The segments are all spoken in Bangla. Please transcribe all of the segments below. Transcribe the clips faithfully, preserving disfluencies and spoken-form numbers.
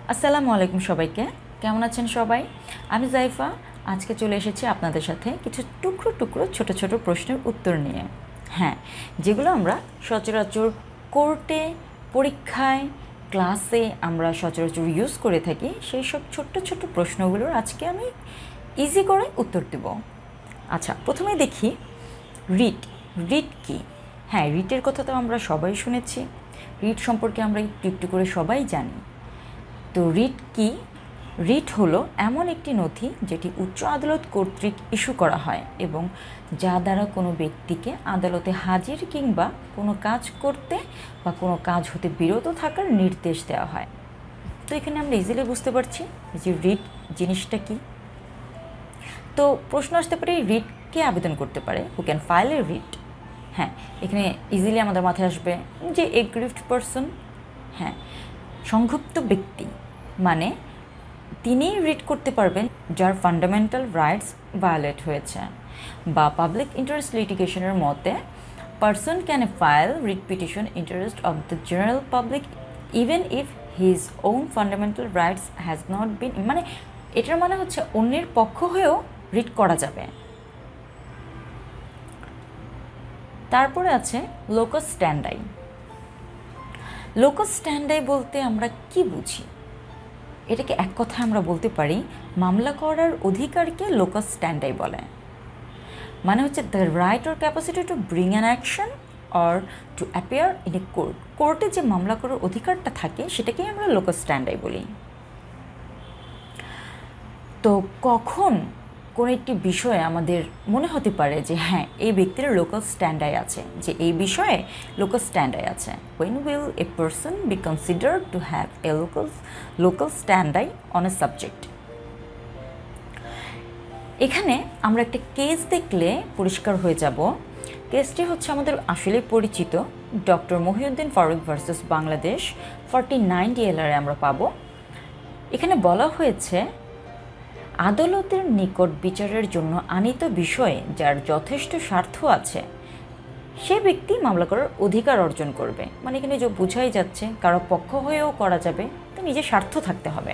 আসসালামুআলাইকুম সবাইকে, কেমন আছেন সবাই? আমি জাইফা। আজকে চলে এসেছি আপনাদের সাথে কিছু টুকরো টুকরো ছোট ছোট প্রশ্নের উত্তর নিয়ে। হ্যাঁ, যেগুলো আমরা সচরাচর কোর্টে, পরীক্ষায়, ক্লাসে আমরা সচরাচর ইউজ করে থাকি, সেই সব ছোট্ট ছোট্ট প্রশ্নগুলোর আজকে আমি ইজি করে উত্তর দেব। আচ্ছা, প্রথমে দেখি রিট। রিট কি? হ্যাঁ, রিটের কথা তো আমরা সবাই শুনেছি। রিট সম্পর্কে আমরা একটু একটু করে সবাই জানি। তো রিট কি? রিট হলো এমন একটি নথি যেটি উচ্চ আদালত কর্তৃক ইস্যু করা হয় এবং যা দ্বারা কোনো ব্যক্তিকে আদালতে হাজির কিংবা কোনো কাজ করতে বা কোনো কাজ হতে বিরত থাকার নির্দেশ দেওয়া হয়। তো এখানে আমরা ইজিলি বুঝতে পারছি যে রিট জিনিসটা কি। তো প্রশ্ন আসতে পারে, রিট কে আবেদন করতে পারে? Who can file a writ? হ্যাঁ, এখানে ইজিলি আমাদের মাথায় আসবে যে এগ্রিভড পারসন। হ্যাঁ, সংক্ষুব্ধ ব্যক্তি মানে তিনি রিট করতে পারবেন যার ফান্ডামেন্টাল রাইটস ভায়োলেট হয়েছে। বা পাবলিক ইন্টারেস্ট লিটিগেশনের মতে, person can file writ petition interest of the general public even if his own fundamental rights has not been, মানে এটার মানে হচ্ছে অন্যের পক্ষ হয়েও রিট করা যাবে। তারপরে আছে লোকাস স্ট্যান্ডাই। লোকাস স্ট্যান্ডাই বলতে আমরা কি বুঝি? এটাকে এক কথায় আমরা বলতে পারি, মামলা করার অধিকারকে লোকাস স্ট্যান্ডাই বলে। মানে হচ্ছে the right or capacity to bring an action or to appear in a court. কোর্টে যে মামলা করার অধিকারটা থাকে সেটাকেই আমরা লোকাস স্ট্যান্ডাই বলি। তো কখন কোনো একটি বিষয়ে আমাদের মনে হতে পারে যে হ্যাঁ, এই ব্যক্তির লোকাল স্ট্যান্ডাই আছে, যে এই বিষয়ে লোকাল স্ট্যান্ডাই আছে? when will a person be considered to have a local local স্ট্যান্ডাই on a subject? এখানে আমরা একটা কেস দেখলে পরিষ্কার হয়ে যাব। কেসটি হচ্ছে আমাদের আসলে পরিচিত doctor Mohiuddin Farooq versus Bangladesh, forty nine ডিএলআরে আমরা পাবো। এখানে বলা হয়েছে, আদালতের নিকট বিচারের জন্য আনিত বিষয়ে যার যথেষ্ট স্বার্থ আছে সে ব্যক্তি মামলা করার অধিকার অর্জন করবে। মানে এখানে যে বোঝাই যাচ্ছে কারো পক্ষ হয়েও করা যাবে, তো নিজের স্বার্থ থাকতে হবে।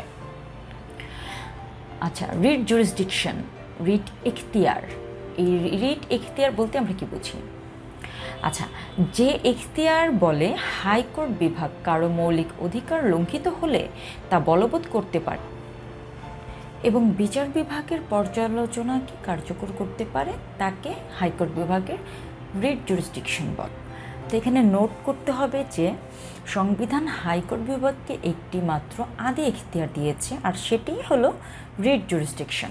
আচ্ছা, রিট জুরিসডিকশন, রিট এখতিয়ার। এই রিট এখতিয়ার বলতে আমরা কি বুঝি? আচ্ছা, যে এখতিয়ার বলে হাইকোর্ট বিভাগ কারো মৌলিক অধিকার লঙ্ঘিত হলে তা বলবৎ করতে পারে এবং বিচার বিভাগের পর্যালোচনাকে কার্যকর করতে পারে, তাকে হাইকোর্ট বিভাগের রিট জুরিসডিকশন বলে। তো এখানে নোট করতে হবে যে সংবিধান হাইকোর্ট বিভাগকে একটি মাত্র আদি এখতিয়ার দিয়েছে, আর সেটিই হলো রিট জুরিসডিকশন।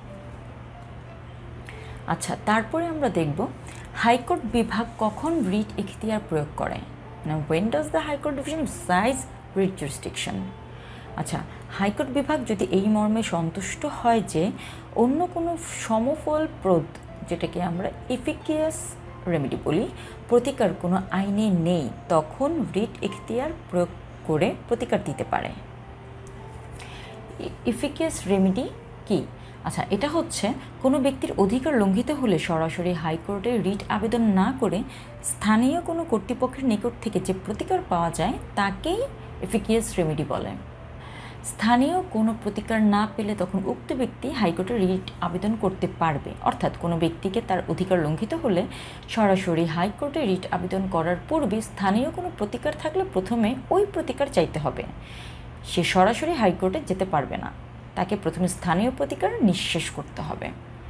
আচ্ছা, তারপরে আমরা দেখব হাইকোর্ট বিভাগ কখন রিট এখতিয়ার প্রয়োগ করে। না, when does the High Court division exercise writ jurisdiction? আচ্ছা, হাইকোর্ট বিভাগ যদি এই মর্মে সন্তুষ্ট হয় যে অন্য কোনো সমফলপ্রদ, যেটাকে আমরা এফিকাসিয়াস রেমেডি বলি, প্রতিকার কোনো আইনে নেই, তখন রিট এখতিয়ার প্রয়োগ করে প্রতিকার দিতে পারে। এফিকাসিয়াস রেমেডি কি? আচ্ছা, এটা হচ্ছে কোনো ব্যক্তির অধিকার লঙ্ঘিত হলে সরাসরি হাইকোর্টে রিট আবেদন না করে স্থানীয় কোনো কর্তৃপক্ষের নিকট থেকে যে প্রতিকার পাওয়া যায় তাকেই এফিকাসিয়াস রেমেডি বলে। স্থানীয় কোনো প্রতিকার না পেলে তখন উক্ত ব্যক্তি হাইকোর্টে রিট আবেদন করতে পারবে। অর্থাৎ কোনো ব্যক্তিকে তার অধিকার লঙ্ঘিত হলে সরাসরি হাইকোর্টে রিট আবেদন করার পূর্বে স্থানীয় কোনো প্রতিকার থাকলে প্রথমে ওই প্রতিকার চাইতে হবে। সে সরাসরি হাইকোর্টে যেতে পারবে না, তাকে প্রথমে স্থানীয় প্রতিকার নিঃশেষ করতে হবে।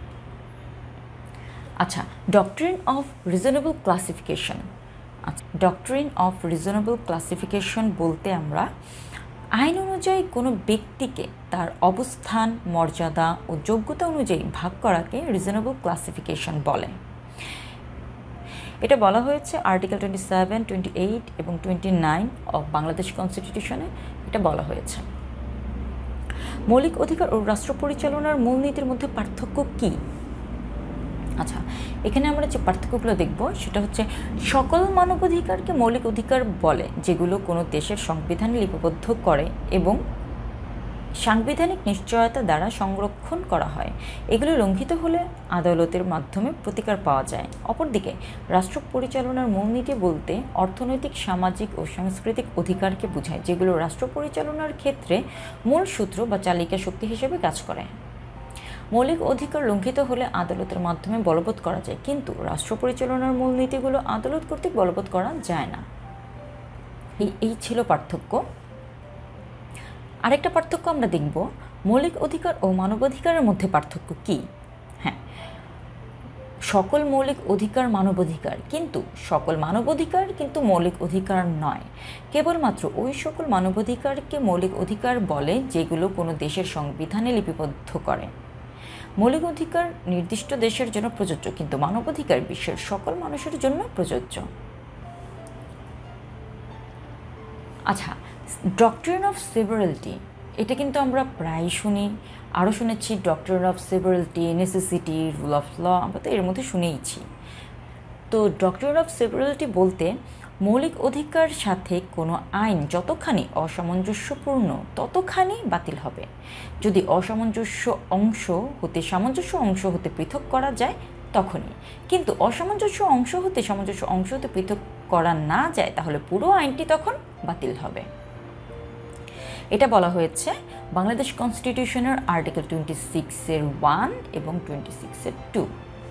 আচ্ছা, ডক্ট্রিন অফ রিজনেবল ক্লাসিফিকেশন। আচ্ছা, ডক্ট্রিন অফ রিজনেবল ক্লাসিফিকেশন বলতে আমরা আইন অনুযায়ী কোনো ব্যক্তিকে তার অবস্থান, মর্যাদা ও যোগ্যতা অনুযায়ী ভাগ করাকে রিজনেবল ক্লাসিফিকেশন বলে। এটা বলা হয়েছে article twenty seven, twenty eight এবং টোয়েন্টি নাইন অফ বাংলাদেশ কনস্টিটিউশনে এটা বলা হয়েছে। মৌলিক অধিকার ও রাষ্ট্র পরিচালনার মূলনীতির মধ্যে পার্থক্য কী? আচ্ছা, এখানে আমরা যে পার্থক্যগুলো দেখব সেটা হচ্ছে সকল মানবাধিকারকে মৌলিক অধিকার বলে যেগুলো কোনো দেশের সংবিধানে লিপিবদ্ধ করে এবং সাংবিধানিক নিশ্চয়তা দ্বারা সংরক্ষণ করা হয়। এগুলো লঙ্ঘিত হলে আদালতের মাধ্যমে প্রতিকার পাওয়া যায়। অপরদিকে রাষ্ট্র পরিচালনার মূলনীতি বলতে অর্থনৈতিক, সামাজিক ও সাংস্কৃতিক অধিকারকে বোঝায়, যেগুলো রাষ্ট্র পরিচালনার ক্ষেত্রে মূল সূত্র বা চালিকা শক্তি হিসেবে কাজ করে। মৌলিক অধিকার লঙ্ঘিত হলে আদালতের মাধ্যমে বলবৎ করা যায়, কিন্তু রাষ্ট্র পরিচালনার মূলনীতিগুলো আদালত কর্তৃক বলবৎ করা যায় না। এই ছিল পার্থক্য। আরেকটা পার্থক্য আমরা দেখব, মৌলিক অধিকার ও মানবাধিকারের মধ্যে পার্থক্য কি। হ্যাঁ, সকল মৌলিক অধিকার মানবাধিকার, কিন্তু সকল মানবাধিকার কিন্তু মৌলিক অধিকার নয়। কেবলমাত্র ওই সকল মানবাধিকারকে মৌলিক অধিকার বলে যেগুলো কোনো দেশের সংবিধানে লিপিবদ্ধ করে। মৌলিক অধিকার নির্দিষ্ট দেশের জন্য প্রযোজ্য, কিন্তু মানবাধিকার বিশ্বের সকল মানুষের জন্য প্রযোজ্য। আচ্ছা, ডক্ট্রিন অফ সেভারালিটি, এটা কিন্তু আমরা প্রায় শুনি, আরও শুনেছি doctrine of severability, necessity, rule of law, আমরা তো এর মধ্যে শুনেইছি। তো ডক্ট্রিন অফ সেভারালিটি বলতে মৌলিক অধিকার সাথে কোনো আইন যতখানি অসামঞ্জস্যপূর্ণ ততখানি বাতিল হবে। যদি অসামঞ্জস্য অংশ হতে সামঞ্জস্য অংশ হতে পৃথক করা যায় তখনই, কিন্তু অসামঞ্জস্য অংশ হতে সামঞ্জস্য অংশ হতে পৃথক করা না যায় তাহলে পুরো আইনটি তখন বাতিল হবে। এটা বলা হয়েছে বাংলাদেশ কনস্টিটিউশনের আর্টিকেল টোয়েন্টি সিক্সের ওয়ান এবং টোয়েন্টি সিক্সের two.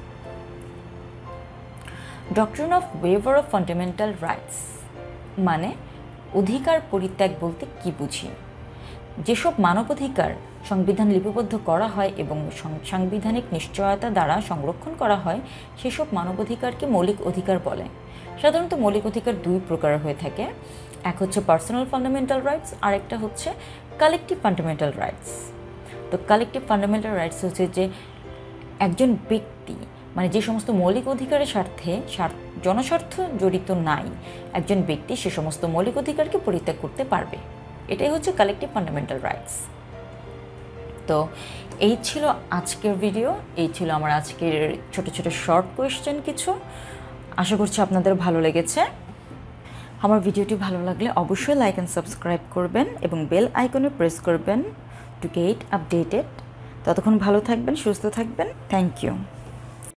Doctrine of waiver of fundamental rights মানে অধিকার পরিত্যাগ বলতে কি বুঝি। যেসব মানবাধিকার সংবিধান লিপিবদ্ধ করা হয় এবং সাংবিধানিক নিশ্চয়তা দ্বারা সংরক্ষণ করা হয় সেসব মানবাধিকারকে মৌলিক অধিকার বলে। সাধারণত মৌলিক অধিকার দুই প্রকার হয়ে থাকে, এক হচ্ছে পার্সোনাল ফান্ডামেন্টাল রাইটস, আর একটা হচ্ছে কালেকটিভ ফান্ডামেন্টাল রাইটস। তো কালেকটিভ ফান্ডামেন্টাল রাইটস হচ্ছে যে একজন ব্যক্তি, মানে যে সমস্ত মৌলিক অধিকারের স্বার্থে জনস্বার্থ জড়িত নাই, একজন ব্যক্তি সে সমস্ত মৌলিক অধিকারকে পরিত্যাগ করতে পারবে। এটাই হচ্ছে কালেকটিভ ফান্ডামেন্টাল রাইটস। তো এই ছিল আজকের ভিডিও, এই ছিল আমার আজকের ছোট ছোট শর্ট কোয়েশ্চেন কিছু। আশা করছি আপনাদের ভালো লেগেছে। আমার ভিডিওটি ভালো লাগলে অবশ্যই লাইক অ্যান্ড সাবস্ক্রাইব করবেন এবং বেল আইকনে প্রেস করবেন টু গেট আপডেটেড। ততক্ষণ ভালো থাকবেন, সুস্থ থাকবেন। Thank you.